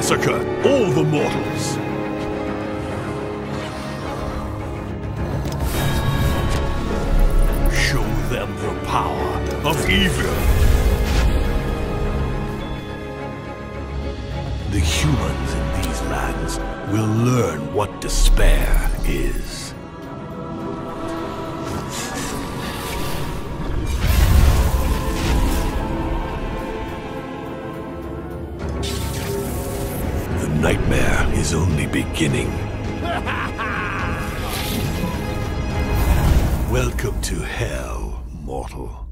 massacre all the mortals. Show them the power of evil. The humans in these lands will learn what despair is. The nightmare is only beginning. Welcome to hell, mortal.